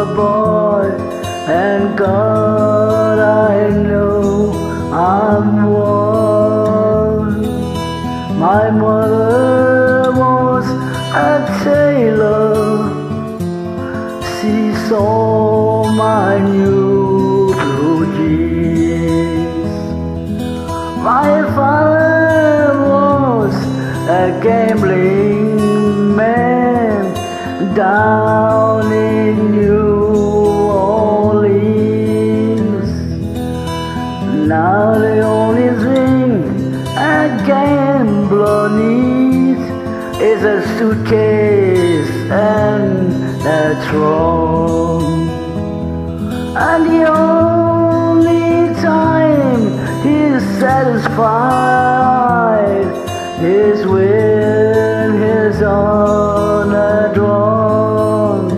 poor boy, and God, I know I'm one. My mother was a tailor. She saw my new blue jeans. My father was a gambling man down in New Orleans. Now the only thing a gambler needs is a suitcase and a trunk. And the only time he's satisfied is when he's on a drunk.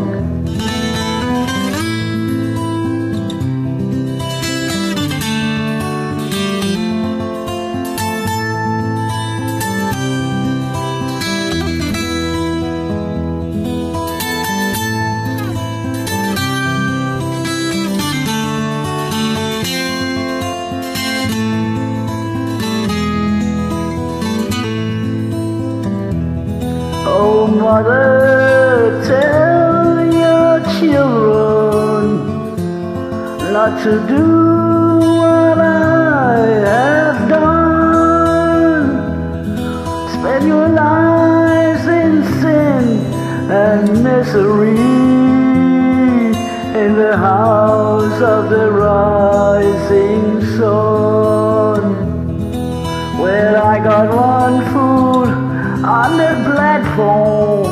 Oh, mother, tell your children not to do what I have done. Spend your lives in sin and misery in the house of the rising sun. Well, I got one foot on the platform,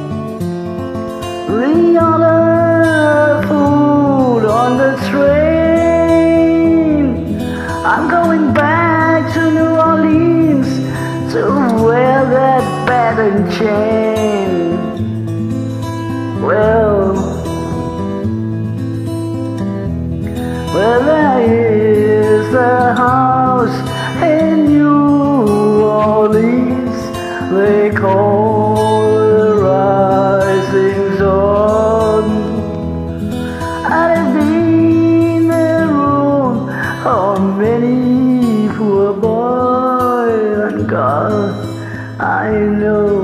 the other foot on the train. I'm going back to New Orleans to wear that bat and chain. Well, there is a house in New Orleans they call the rising sun. I've been there for many poor boy, and God, I know